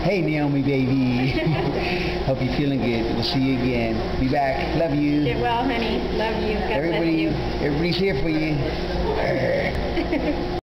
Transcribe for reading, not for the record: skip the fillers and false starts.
Hey, Naomi, baby. Hope you're feeling good. We'll see you again. Be back. Love you. Get well, honey. Love you. God bless you. Everybody's here for you.